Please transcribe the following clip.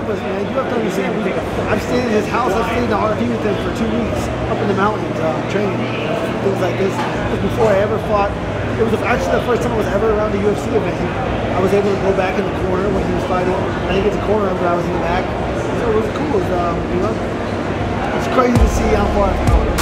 us, man. You have to understand. I've stayed in his house. I've stayed in the RP with him for 2 weeks up in the mountains training, things like this. Before I ever fought, it was actually the first time I was ever around a UFC event. I was able to go back in the corner when he was fighting. I didn't get the corner, but I was in the back. So it was cool. It was, you know, it's crazy to see how far I've come.